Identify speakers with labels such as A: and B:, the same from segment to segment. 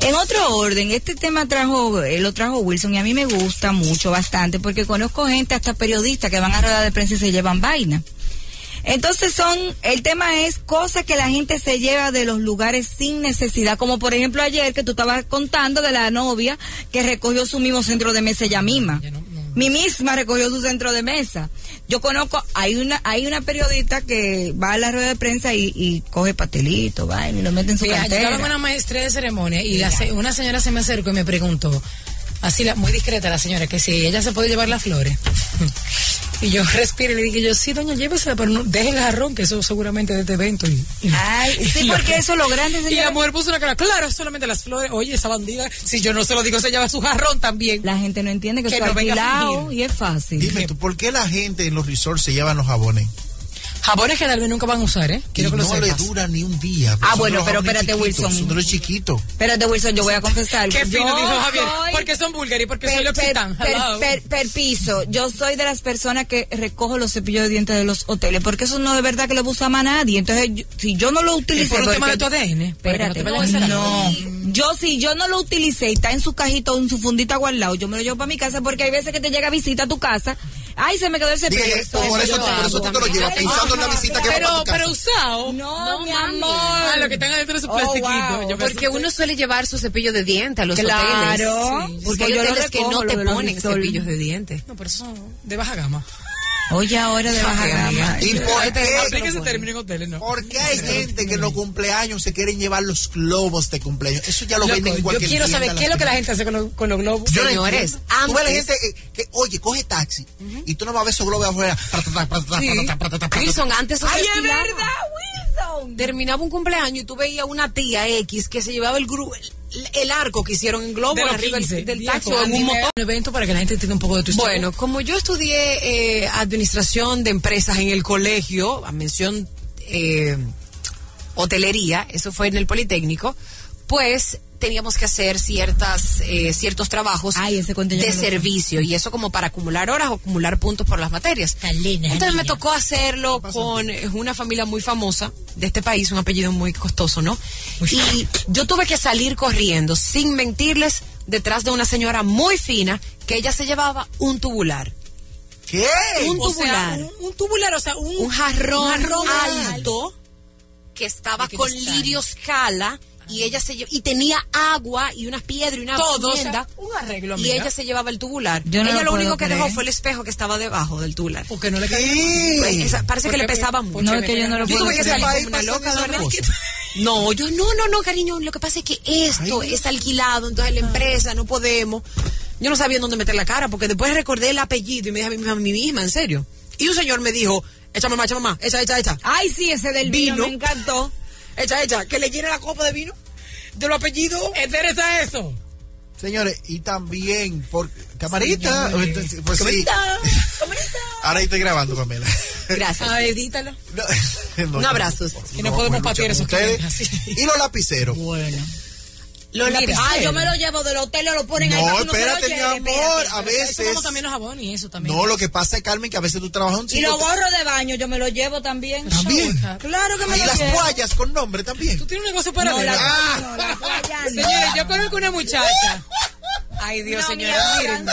A: En otro orden, este tema lo trajo Wilson y a mí me gusta mucho, bastante, porque conozco gente, hasta periodistas, que van a rueda de prensa y se llevan vaina. Entonces el tema es cosas que la gente se lleva de los lugares sin necesidad, como por ejemplo ayer que tú estabas contando de la novia que recogió su mismo centro de mesa ella misma. Mi misma recogió su centro de mesa. Yo conozco, hay una periodista que va a la rueda de prensa y coge pastelito, va, y lo mete en su cartera.
B: Yo estaba con una maestra de ceremonia y una señora se me acercó y me preguntó, así muy discreta la señora, que si ella se puede llevar las flores. Y yo respiré y le dije, sí, doña, llévesela, pero no, deje el jarrón, que eso seguramente de este evento.
A: Ay, sí, porque eso lo grande, señora.
B: Y la mujer puso una cara, claro, solamente las flores. Oye, esa bandida, si yo no se lo digo, se lleva su jarrón también.
A: La gente no entiende que eso es alquilado y es fácil.
C: Dime tú, ¿por qué la gente en los resorts se llevan los jabones?
B: Jabones que tal vez nunca van a usar, Quiero que lo sepas.
C: No le dura ni un día.
A: Bueno, pero espérate, Wilson.
C: Son de los chiquitos.
A: Espérate, Wilson, yo voy a confesar.
B: Qué fino dijo Javier, porque son búlgaros y porque soy L'Occitane.
A: Perpiso, yo soy de las personas que recojo los cepillos de dientes de los hoteles, porque eso no es verdad que lo usa más nadie. Entonces, si yo no lo utilicé...
B: ¿Es por un tema de tu ADN?
A: Espérate, si yo no lo utilicé y está en su cajita o en su fundita guardado, yo me lo llevo para mi casa, porque hay veces que te llega visita a tu casa. Ay, se me quedó el cepillo.
C: Por eso tú te lo llevas pensando en la visita que va a tu casa.
B: Pero usado.
A: No, mi amor.
B: Lo que tengan dentro de su plastiquito.
D: Wow. Porque uno suele llevar su cepillo de dientes a los hoteles.
A: Claro.
D: Sí. Porque hay hoteles que no te ponen cepillos de dientes.
B: No, pero eso de baja gama.
A: Oye, ahora de baja gama.
C: ¿Y por qué?
B: Aplica ese término en hoteles, ¿no?
C: ¿Por qué hay gente que en los cumpleaños se quieren llevar los globos de cumpleaños? Eso ya lo venden en cualquier
B: tienda. Yo quiero saber qué es lo que la gente hace con los globos.
D: Señores,
C: tú ves la gente que oye, coge taxi y tú no vas a ver esos globos afuera.
D: Wilson, antes
A: ¡ay, es verdad, Wilson!
D: Terminaba un cumpleaños y tú veías una tía X que se llevaba el arco que hicieron en globo arriba del taxi o en un motor.
B: Un evento para que la gente entienda un poco de tu historia.
D: Bueno, como yo estudié administración de empresas en el colegio, a mención hotelería, eso fue en el Politécnico, pues teníamos que hacer ciertos trabajos de servicio, y eso como para acumular horas o acumular puntos por las materias. Entonces me tocó hacerlo con una familia muy famosa de este país, un apellido muy costoso, ¿no? Y yo tuve que salir corriendo, sin mentirles, detrás de una señora muy fina, que ella se llevaba un tubular.
C: ¿Qué?
D: Un tubular.
B: Un tubular, o sea, un
D: jarrón alto que estaba con lirios cala. Y ella y tenía agua y unas piedras y una tienda,
B: o sea, un arreglo,
D: y ella se llevaba el tubular.
A: Ella
D: lo único que dejó fue el espejo que estaba debajo del tubular.
B: Porque no le
D: parece que le pesaba mucho.
A: No, es que yo no lo puedo
D: tuve que salir
C: creer.
D: como una loca, ¿verdad? No, cariño, lo que pasa es que esto es alquilado, entonces la empresa no podemos. Yo no sabía dónde meter la cara, porque después recordé el apellido y me dije a mí misma, en serio. Y un señor me dijo, echa mamá, echa.
A: Ay, sí, ese del vino me encantó.
D: Echa, que le llene la copa de vino de los apellidos.
B: ¿Interesa eso?
C: Señores, y también por camarita. Pues
D: camarita.
C: Ahora estoy grabando, Pamela.
D: Gracias.
B: Edítalo.
D: Un abrazo.
B: Que no podemos patear esos
C: ustedes. Y los lapiceros.
A: Bueno.
D: Los lapiceros.
A: Yo me lo llevo del hotel, lo ponen ahí.
C: No, espérate, mi amor. A veces.
B: Eso como también los jabones y eso también.
C: No, lo que pasa es, Carmen, que a veces tú trabajas un
A: sitio. Y los gorros de baño, yo me los llevo también.
C: ¿También?
A: Claro que me
C: los llevo. Y las toallas con nombre también.
B: Tú tienes un negocio para ver. Señores, yo conozco una muchacha. Ay, Dios, señora, miren.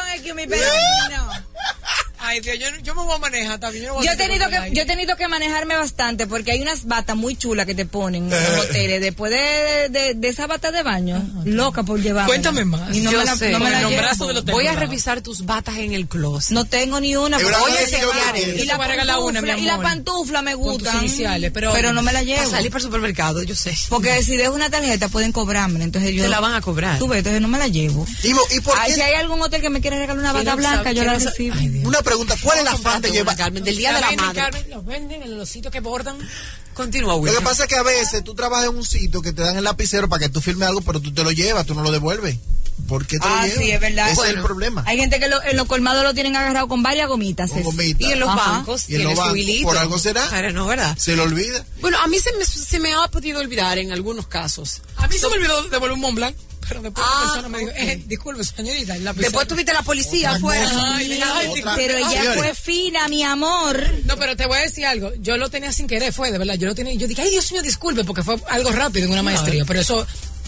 B: Ay, Dios, yo me voy a manejar también. Yo
A: he tenido que manejarme bastante, porque hay unas batas muy chulas que te ponen en los hoteles después de esa bata de baño. Loca por llevar.
B: Cuéntame más.
A: Y no me la llevo.
D: Voy a revisar tus batas en el closet.
A: No tengo ni una.
D: Voy a chequear.
A: Y la pantufla me gustan.
B: Pero
A: no me la llevo.
D: Para salir para el supermercado, yo sé.
A: Porque si dejo una tarjeta pueden cobrarme, entonces yo...
D: Te la van a cobrar.
A: Tú ves, entonces no me la llevo.
C: ¿Y por qué?
A: Si hay algún hotel que me quiere regalar una bata blanca, yo la recibo.
C: Una pregunta, ¿cuál es la afán de llevar?
D: Carmen, del Día de la Madre.
B: Carmen, los venden en los sitios que bordan.
D: Continúa,
C: Lo que pasa es que a veces tú trabajas en un sitio que te dan el lapicero para que tú firmes algo, pero tú te lo llevas, tú no lo devuelves. ¿Por qué te lo llevas?
A: Sí, es verdad.
C: Ese es el problema.
A: Hay gente que en los colmados lo tienen agarrado con varias gomitas.
D: Y en los bancos tiene su hilito.
C: Por algo será.
D: No, ¿verdad?
C: Se lo olvida.
D: Bueno, a mí se me ha podido olvidar en algunos casos.
B: A mí se me olvidó devolver un Mont Blanc. Pero después la persona me dijo, disculpe, señorita.
D: Después tuviste la policía afuera.
A: Pero ella fue fina, mi amor.
B: No, pero te voy a decir algo. Yo lo tenía sin querer, fue de verdad. Yo lo tenía. Yo dije, ay, Dios mío, disculpe, porque fue algo rápido en una maestría. Pero eso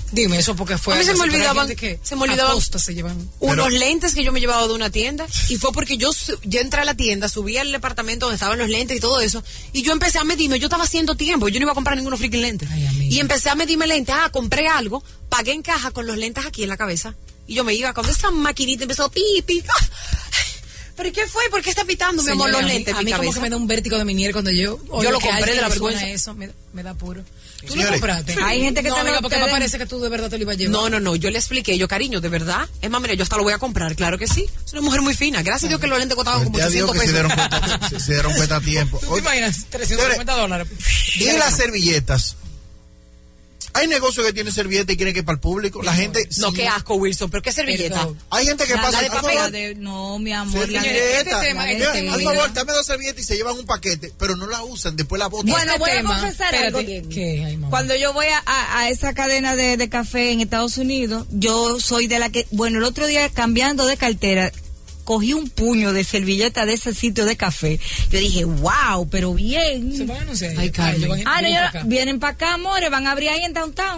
B: Dime eso porque fue.
D: A mí se me olvidaban,
B: se llevan
D: unos lentes que yo me llevaba de una tienda y fue porque yo entré a la tienda, subí al departamento donde estaban los lentes y todo eso y yo empecé a medirme, yo estaba haciendo tiempo, yo no iba a comprar ninguno freaking lentes. Y empecé a medirme lentes, compré algo, pagué en caja con los lentes aquí en la cabeza y yo me iba cuando esa maquinita empezó pipi. ¿Pero qué fue? ¿Por qué está pitando, mi amor, los lentes en mi cabeza?
B: A mí como que me da un vértigo de minier cuando yo
D: lo compré de la vergüenza.
B: Eso me da puro. ¿Tú
C: Señores,
B: lo compraste?
A: Sí. Hay gente que
B: no, amiga, porque me parece que tú de verdad te lo ibas a llevar.
D: No, yo le expliqué, cariño, de verdad. Es más, mira, yo hasta lo voy a comprar, claro que sí. Es una mujer muy fina. Gracias a Dios que los lentes costaban como 800 pesos.
C: Se dieron cuenta a tiempo.
B: ¿Tú te imaginas? $350.
C: Y las servilletas. Hay negocios que tienen servilleta y quieren que para el público. La gente.
D: No, qué asco, Wilson, pero qué servilleta.
B: Perdón.
C: Hay gente que pasa.
D: de papel.
A: No, mi amor.
C: Servilleta.
B: Este
C: Al favor, dame 2 servilletas y se llevan un paquete, pero no la usan, después la botan.
A: Bueno, voy a confesar algo. Cuando yo voy a esa cadena de café en Estados Unidos, yo soy de la que, bueno, el otro día cambiando de cartera, cogí un puño de servilleta de ese sitio de café. Yo dije, wow, pero bien.
B: Se van a anunciar.
D: Ay, Carmen.
A: Vienen para acá, amores, van a abrir ahí en Downtown.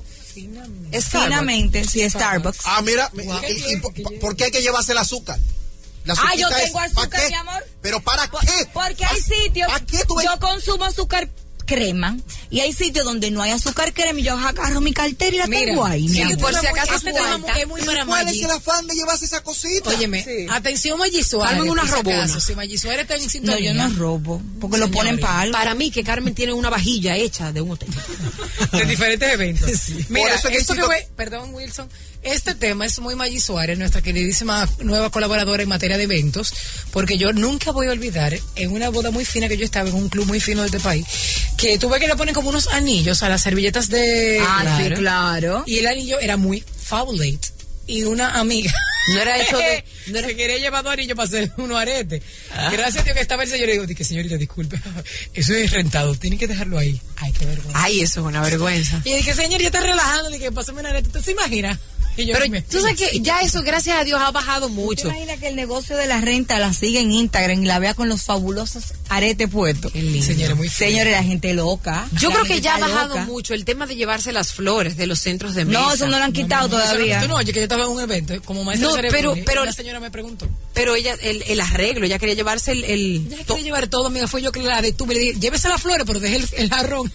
D: Finamente,
A: sí, Starbucks.
C: Mira, ¿por qué hay que llevarse el azúcar?
A: Yo tengo azúcar, mi amor.
C: ¿Pero para qué?
A: Porque hay sitios, yo consumo azúcar crema y hay sitios donde no hay azúcar crema y yo agarro mi cartera y la tengo ahí.
D: Por si acaso
B: este tema es muy para
C: ¿cuál es el afán de llevarse esa cosita?
B: Óyeme, atención Maggi Suárez.
D: Carmen una robona.
B: Si Maggi Suárez está en sintonía.
A: No, yo no robo, porque lo ponen para algo.
D: Para mí que Carmen tiene una vajilla hecha de un hotel.
B: De diferentes eventos. Mira,
C: eso
B: perdón Wilson, este tema es muy Maggi Suárez, nuestra queridísima nueva colaboradora en materia de eventos, porque yo nunca voy a olvidar en una boda muy fina que yo estaba en un club muy fino de este país, que tuve que le ponen como unos anillos a las servilletas de...
A: Sí, claro.
B: Y el anillo era muy fabulate. Y una amiga...
D: No era eso de...
B: Se quería llevar 2 anillos para hacer unos aretes. Gracias a Dios que estaba el señor y digo, señorita, disculpe, eso es rentado, tiene que dejarlo ahí. Ay, qué vergüenza.
D: Ay, eso es una vergüenza.
B: Y dije, señor, ya está relajando, dije, pásame un arete, ¿usted se imagina?
D: Pero tú sabes que ya eso, gracias a Dios, ha bajado mucho.
A: ¿Te imaginas que el negocio de la renta la siga en Instagram y la vea con los fabulosos aretes puestos? Señores, la gente loca.
D: Yo creo que ya ha bajado mucho el tema de llevarse las flores de los centros de mesa.
A: No, eso no lo han quitado todavía.
B: Tú no, oye, que yo estaba en un evento como maestra de ceremonia, pero una señora me preguntó.
D: Pero ella, el arreglo, ella quería llevarse
B: Ella quería llevar todo, amiga, fue yo que la detuve, le dije, llévese las flores, pero deje el jarrón.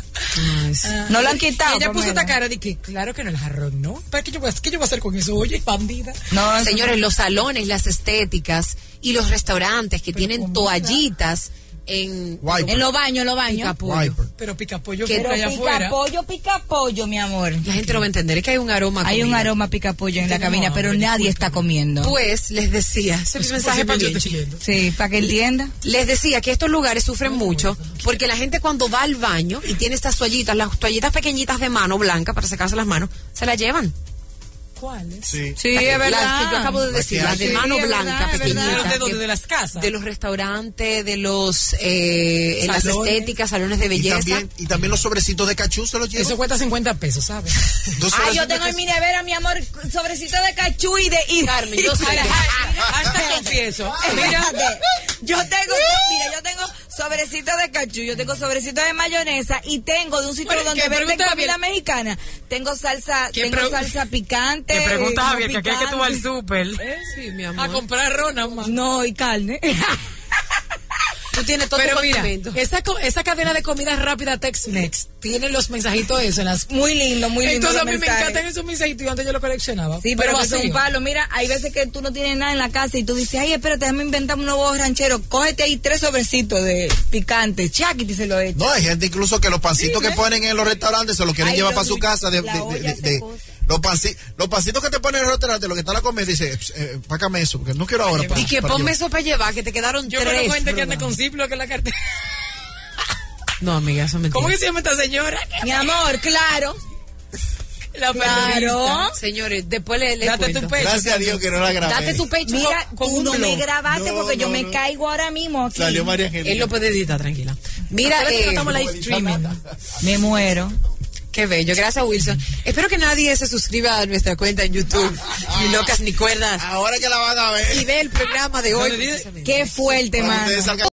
A: No lo han quitado.
B: Y ella puso esta cara, dije, claro que no, el jarrón, ¿no? ¿Qué yo voy a hacer con eso? Oye, bandida.
D: No, señores, los salones, las estéticas y los restaurantes que tienen toallitas en
A: los baños.
B: Pero pica pollo allá afuera.
A: Pica pollo, mi amor.
D: La gente no va a entender, es que hay un aroma.
A: Hay un aroma pica pollo en la cabina, pero nadie está comiendo.
D: Pues les decía, ese es mensaje para
A: sí, para que entienda.
D: Les decía que estos lugares sufren mucho porque la gente cuando va al baño y tiene estas toallitas, las toallitas pequeñitas de mano blanca para secarse las manos, se las llevan.
B: ¿Cuáles?
A: Sí, es verdad.
D: Las que yo acabo de decir, las de mano blanca, pequeñitas.
B: ¿De las casas?
D: De los restaurantes, de los en las estéticas, salones de belleza.
C: Y también los sobrecitos de cachú se los llevan.
B: Eso cuesta $50, ¿sabes?
A: Yo tengo en mi nevera, mi amor, sobrecito de cachú y de...
D: Carmen, yo sé.
B: Hasta confieso.
A: Yo tengo sobrecito de cachú, yo tengo sobrecito de mayonesa y tengo de un sitio donde venden comida mexicana. Tengo salsa picante.
B: Te preguntas, Javier, que aquí es que tú vas al súper.
D: Sí, mi amor.
B: A comprar rona, más.
A: No, y carne.
D: Tú tienes todo.
B: Pero mira, esa cadena de comida rápida Tex-Mex tiene los mensajitos esos.
A: Muy lindo.
B: Entonces a mí me encantan esos mensajitos y antes yo los coleccionaba.
A: Sí, pero es un palo. Mira, hay veces que tú no tienes nada en la casa y tú dices, ay, espérate, déjame inventar un nuevo ranchero. Cógete ahí 3 sobrecitos de picante, y te se lo echa.
C: No, hay gente incluso que los pancitos que ponen en los restaurantes se los quieren llevar para su casa los pancitos que te ponen en el restaurante, lo que está la comida, dice, págame eso, porque no quiero ahora.
D: Y que ponme eso para llevar, que te quedaron 3.
B: Yo me doy cuenta que anda con Ziploc en la cartera.
D: No, amiga, eso es mentira.
B: ¿Cómo que se llama esta señora?
A: Mi amor, claro.
D: Claro. Señores, después le
B: date tu pecho.
C: Gracias a Dios que no la grabé.
D: Date tu pecho.
A: Mira, tú no me grabaste porque yo me caigo ahora mismo aquí.
C: Salió María Angélica.
D: Él lo puede editar, tranquila. Mira,
B: estamos live streaming.
A: Me muero.
D: Qué bello, gracias Wilson. Espero que nadie se suscriba a nuestra cuenta en YouTube, ni locas ni cuerdas.
C: Ahora que la van a ver.
D: Y ve el programa de hoy.
A: Qué fuerte, man.